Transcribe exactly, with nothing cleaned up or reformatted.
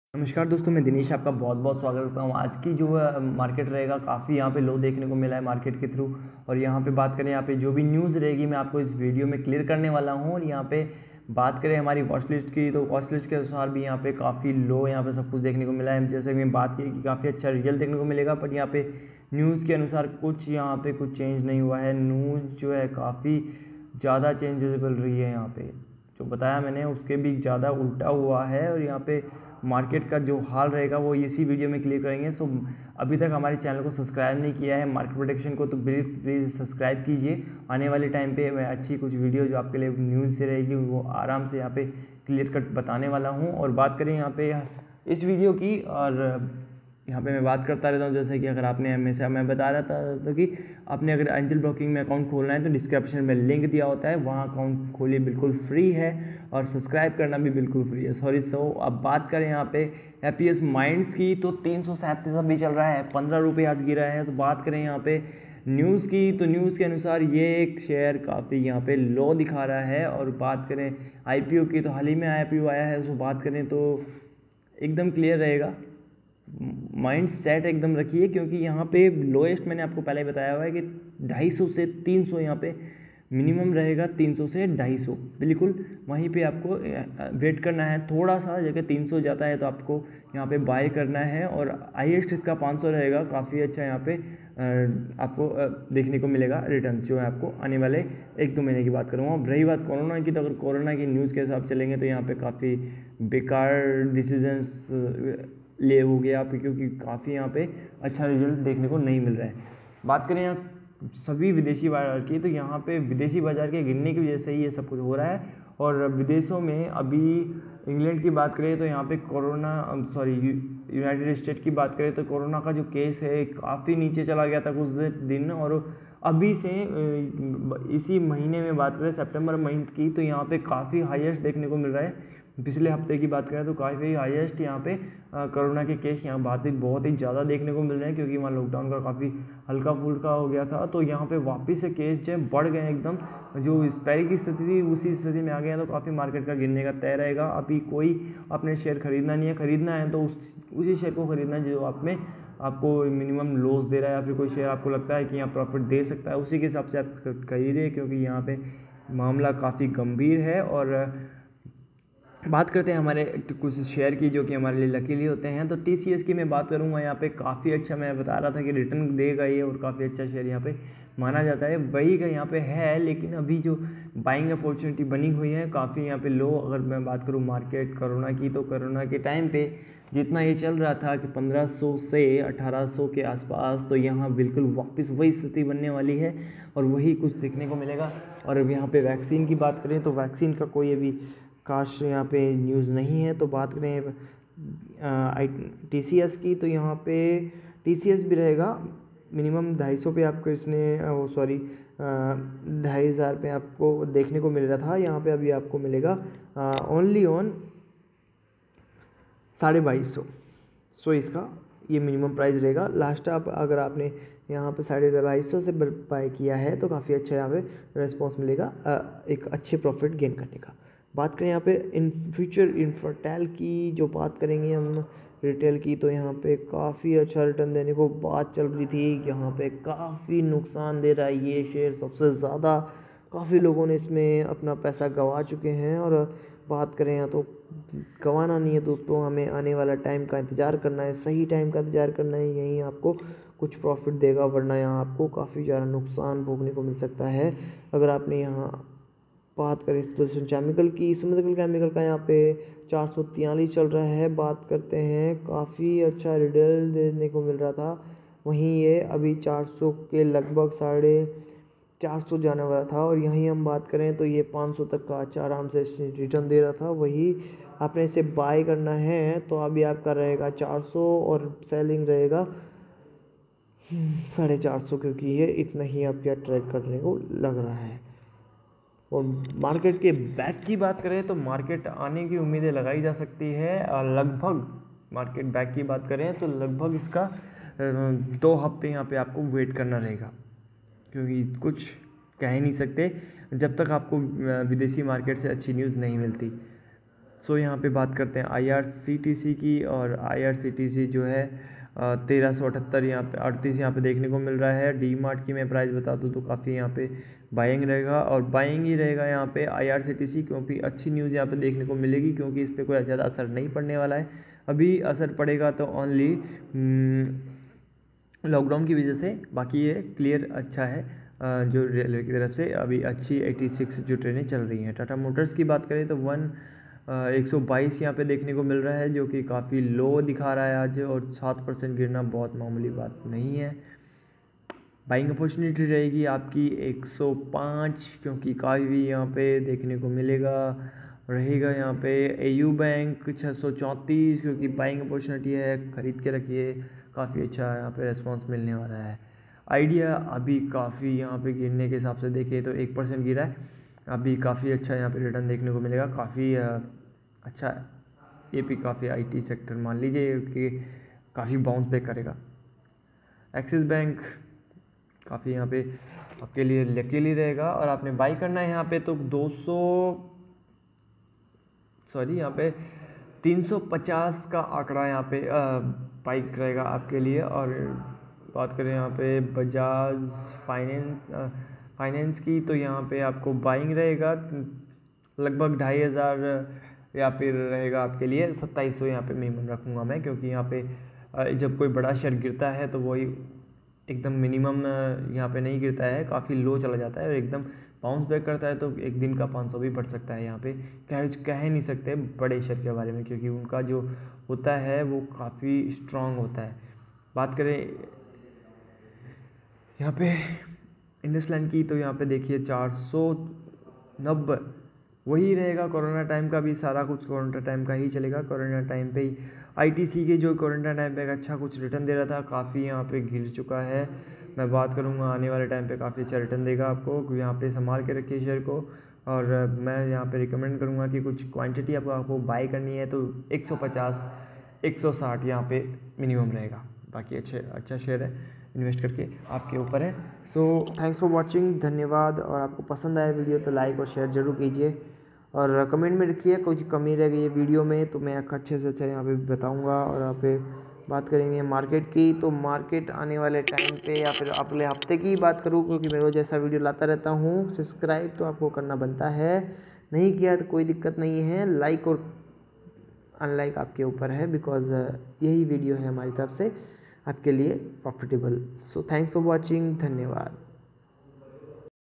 नमस्कार दोस्तों, मैं दिनेश आपका बहुत बहुत स्वागत करता हूँ। आज की जो मार्केट रहेगा काफ़ी यहाँ पे लो देखने को मिला है मार्केट के थ्रू। और यहाँ पे बात करें, यहाँ पे जो भी न्यूज़ रहेगी मैं आपको इस वीडियो में क्लियर करने वाला हूँ। और यहाँ पे बात करें हमारी वॉच लिस्ट की, तो वॉच लिस्ट के अनुसार भी यहाँ पे काफ़ी लो यहाँ पे सब कुछ देखने को मिला है। जैसे कि मैं बात की कि काफ़ी अच्छा रिजल्ट देखने को मिलेगा, पर यहाँ पे न्यूज़ के अनुसार कुछ यहाँ पे कुछ चेंज नहीं हुआ है। न्यूज़ जो है काफ़ी ज़्यादा चेंजेबल रही है। यहाँ पे जो बताया मैंने उसके भी ज़्यादा उल्टा हुआ है। और यहाँ पे मार्केट का जो हाल रहेगा वो इसी वीडियो में क्लियर करेंगे। सो अभी तक हमारे चैनल को सब्सक्राइब नहीं किया है मार्केट प्रेडिक्शन को, तो प्लीज़ प्लीज़ सब्सक्राइब कीजिए। आने वाले टाइम पे मैं अच्छी कुछ वीडियो जो आपके लिए न्यूज़ से रहेगी वो आराम से यहाँ पे क्लियर कट बताने वाला हूँ। और बात करें यहाँ पे इस वीडियो की, और यहाँ पे मैं बात करता रहता हूँ, जैसे कि अगर आपने हमेशा मैं बता रहा था तो कि आपने अगर एंजल ब्रोकिंग में अकाउंट खोलना है तो डिस्क्रिप्शन में लिंक दिया होता है, वहाँ अकाउंट खोलिए, बिल्कुल फ्री है। और सब्सक्राइब करना भी बिल्कुल फ्री है। सॉरी सो अब बात करें यहाँ पे हैप्पीएस्ट माइंड्स की, तो तीन सौ सैंतीस अभी चल रहा है, पंद्रह रुपये आज गिरा है। तो बात करें यहाँ पे न्यूज़ की, तो न्यूज़ के अनुसार ये एक शेयर काफ़ी यहाँ पे लो दिखा रहा है। और बात करें आईपीओ की, तो हाल ही में आईपीओ आया है, तो बात करें तो एकदम क्लियर रहेगा। माइंड सेट एकदम रखिए, क्योंकि यहाँ पे लोएस्ट मैंने आपको पहले बताया हुआ है कि ढाई सौ से तीन सौ यहाँ पे मिनिमम रहेगा, तीन सौ से ढाई सौ बिल्कुल वहीं पे आपको वेट करना है। थोड़ा सा जगह तीन सौ जाता है तो आपको यहाँ पे बाय करना है। और हाईएस्ट इसका पाँच सौ रहेगा, काफ़ी अच्छा यहाँ पे आपको देखने को मिलेगा रिटर्न्स जो है आपको आने वाले एक दो महीने की बात करूँगा। अब रही बात कोरोना की, तो अगर कोरोना की न्यूज़ के हिसाब चलेंगे तो यहाँ पे काफ़ी बेकार डिसीजंस ले हो गया आप, क्योंकि काफ़ी यहाँ पे अच्छा रिजल्ट देखने को नहीं मिल रहा है। बात करें यहाँ सभी विदेशी बाजार की, तो यहाँ पे विदेशी बाजार के गिरने की वजह से ही ये सब कुछ हो रहा है। और विदेशों में अभी इंग्लैंड की बात करें तो यहाँ पे कोरोना सॉरी यूनाइटेड स्टेट की बात करें तो कोरोना का जो केस है काफ़ी नीचे चला गया था कुछ दिन। और अभी से इसी महीने में बात करें सितंबर महीने की, तो यहाँ पे काफ़ी हाईएस्ट देखने को मिल रहा है। पिछले हफ्ते की बात करें तो काफ़ी हाईएस्ट यहाँ पे कोरोना के केस यहाँ बात ही बहुत ही ज़्यादा देखने को मिल रहे हैं, क्योंकि वहाँ लॉकडाउन का काफ़ी हल्का फुल्का हो गया था। तो यहाँ पे वापस से केस जो है बढ़ गए एकदम, जो इस पहले की स्थिति थी उसी स्थिति में आ गए हैं। तो काफ़ी मार्केट का गिरने का तय रहेगा। अभी कोई अपने शेयर खरीदना नहीं है, खरीदना है तो उस उसी शेयर को खरीदना है जो आप में आपको मिनिमम लॉस दे रहा है, या फिर कोई शेयर आपको लगता है कि यहाँ प्रॉफिट दे सकता है, उसी के हिसाब से आप खरीदें, क्योंकि यहाँ पे मामला काफ़ी गंभीर है। और बात करते हैं हमारे कुछ शेयर की जो कि हमारे लिए लकीली होते हैं, तो टीसीएस की मैं बात करूंगा। यहाँ पे काफ़ी अच्छा मैं बता रहा था कि रिटर्न देगा ये, और काफ़ी अच्छा शेयर यहाँ पे माना जाता है, वही का यहाँ पे है। लेकिन अभी जो बाइंग अपॉर्चुनिटी बनी हुई है काफ़ी यहाँ पे लो। अगर मैं बात करूँ मार्केट कोरोना की, तो कोरोना के टाइम पे जितना ये चल रहा था कि पंद्रह सौ से अठारह सौ के आसपास, तो यहाँ बिल्कुल वापस वही स्थिति बनने वाली है और वही कुछ देखने को मिलेगा। और अब यहाँ पे वैक्सीन की बात करें तो वैक्सीन का कोई अभी खास यहाँ पे न्यूज़ नहीं है। तो बात करें आई टी सी एस की, तो यहाँ पे टी सी एस भी रहेगा मिनिमम ढाई सौ पे आपको इसने वो सॉरी ढाई हज़ार पे आपको देखने को मिल रहा था। यहाँ पे अभी आपको मिलेगा ओनली ऑन साढ़े बाईस सौ सो इसका ये मिनिमम प्राइस रहेगा। लास्ट आप अगर आपने यहाँ पे साढ़े बाईस सौ से बाय किया है तो काफ़ी अच्छा यहाँ पे रेस्पॉन्स मिलेगा एक अच्छे प्रॉफिट गेन करने का। बात करें यहाँ पे इन फ्यूचर इन्फर्टेल की, जो बात करेंगे हम रिटेल की, तो यहाँ पे काफ़ी अच्छा रिटर्न देने को बात चल रही थी। यहाँ पे काफ़ी नुकसान दे रहा है ये शेयर सबसे ज़्यादा, काफ़ी लोगों ने इसमें अपना पैसा गंवा चुके हैं। और बात करें यहाँ तो गंवाना नहीं है दोस्तों, हमें आने वाला टाइम का इंतज़ार करना है, सही टाइम का इंतज़ार करना है, यहीं आपको कुछ प्रॉफिट देगा, वरना यहाँ आपको काफ़ी ज़्यादा नुकसान भोगने को मिल सकता है। अगर आपने यहाँ बात करें तो केमिकल की, सुमितकल केमिकल का यहाँ पे चार सौ तियालीस चल रहा है। बात करते हैं काफ़ी अच्छा रिटर्न देने को मिल रहा था, वहीं ये अभी चार सौ के लगभग साढ़े चार सौ जाने वाला था। और यहीं हम बात करें तो ये पाँच सौ तक का अच्छा आराम से रिटर्न दे रहा था। वही आपने इसे बाय करना है तो अभी आपका रहेगा चार सौ और सेलिंग रहेगा साढ़े चार सौ, क्योंकि ये इतना ही आपका ट्रेड करने को लग रहा है। और मार्केट के बैक की बात करें तो मार्केट आने की उम्मीदें लगाई जा सकती है। लगभग मार्केट बैक की बात करें तो लगभग इसका दो हफ्ते यहाँ पे आपको वेट करना रहेगा, क्योंकि कुछ कह ही नहीं सकते जब तक आपको विदेशी मार्केट से अच्छी न्यूज़ नहीं मिलती। सो यहाँ पे बात करते हैं आईआरसीटीसी की, और आईआरसीटीसी जो है तेरह सौ अठहत्तर यहाँ पे अड़तीस यहाँ पे देखने को मिल रहा है। डी मार्ट की मैं प्राइस बता दूँ तो काफ़ी यहाँ पे बाइंग रहेगा, और बाइंग ही रहेगा यहाँ पे आईआरसीटीसी, क्योंकि अच्छी न्यूज़ यहाँ पे देखने को मिलेगी, क्योंकि इस पर कोई ज़्यादा असर नहीं पड़ने वाला है। अभी असर पड़ेगा तो ओनली लॉकडाउन की वजह से, बाकी ये क्लियर अच्छा है जो रेलवे की तरफ से अभी अच्छी छियासी जो ट्रेनें चल रही हैं। टाटा मोटर्स की बात करें तो वन एक सौ बाईस यहाँ पे देखने को मिल रहा है, जो कि काफ़ी लो दिखा रहा है आज, और सात परसेंट गिरना बहुत मामूली बात नहीं है। बाइंग अपॉर्चुनिटी रहेगी आपकी एक सौ पाँच, क्योंकि काफ़ी यहाँ पे देखने को मिलेगा रहेगा यहाँ पे। एयू बैंक छः सौ चौंतीस, क्योंकि बाइंग अपॉर्चुनिटी है, ख़रीद के रखिए, काफ़ी अच्छा यहाँ पे रेस्पॉन्स मिलने वाला है। आइडिया अभी काफ़ी यहाँ पे गिरने के हिसाब से देखिए तो एक परसेंट गिरा है, अभी काफ़ी अच्छा यहाँ पे रिटर्न देखने को मिलेगा, काफ़ी अच्छा है। ये भी काफ़ी आईटी सेक्टर मान लीजिए कि काफ़ी बाउंस बैक करेगा। एक्सिस बैंक काफ़ी यहाँ पे आपके लिए लकीली रहेगा, और आपने बाई करना है यहाँ पे तो दो सौ सॉरी यहाँ पे तीन सौ पचास का आंकड़ा यहाँ पे बाइक रहेगा आपके लिए। और बात करें यहाँ पे बजाज फाइनेंस फाइनेंस की, तो यहाँ पे आपको बाइंग रहेगा लगभग ढाई हज़ार या फिर रहेगा आपके लिए सत्ताईस सौ यहाँ पे मिनिमम रखूँगा मैं, क्योंकि यहाँ पे जब कोई बड़ा शेयर गिरता है तो वही एकदम मिनिमम यहाँ पे नहीं गिरता है, काफ़ी लो चला जाता है, और एकदम बाउंस बैक करता है तो एक दिन का पाँच सौ भी बढ़ सकता है। यहाँ पे कह कह नहीं सकते बड़े शेयर के बारे में, क्योंकि उनका जो होता है वो काफ़ी स्ट्रॉन्ग होता है। बात करें यहाँ पे इंडसलैंड की, तो यहाँ पे देखिए चार सौ नब्बे वही रहेगा। कोरोना टाइम का भी सारा कुछ कोरोना टाइम का ही चलेगा। कोरोना टाइम पे ही आईटीसी के जो कोरोना टाइम पे अच्छा कुछ रिटर्न दे रहा था, काफ़ी यहाँ पे गिर चुका है। मैं बात करूँगा आने वाले टाइम पे काफ़ी अच्छा रिटर्न देगा आपको, यहाँ पे संभाल के रखिए शेयर को। और मैं यहाँ पे रिकमेंड करूँगा कि कुछ क्वांटिटी आपको आपको बाई करनी है तो एक सौ पचास एक सौ साठ यहाँ पे मिनिमम रहेगा, बाकी अच्छे अच्छा शेयर है, इन्वेस्ट करके आपके ऊपर है। सो थैंक्स फॉर वॉचिंग, धन्यवाद। और आपको पसंद आया वीडियो तो लाइक और शेयर जरूर कीजिए, और कमेंट में रखिए कुछ कमी रह गई है वीडियो में तो मैं अच्छे से अच्छा यहाँ पे बताऊँगा। और यहाँ पे बात करेंगे मार्केट की, तो मार्केट आने वाले टाइम पे या फिर अगले हफ्ते की बात करूँ, क्योंकि मैं रोज़ ऐसा वीडियो लाता रहता हूँ। सब्सक्राइब तो आपको करना बनता है, नहीं किया तो कोई दिक्कत नहीं है, लाइक और अनलाइक आपके ऊपर है, बिकॉज यही वीडियो है हमारी तरफ से आपके लिए profitable. So thanks for watching, धन्यवाद।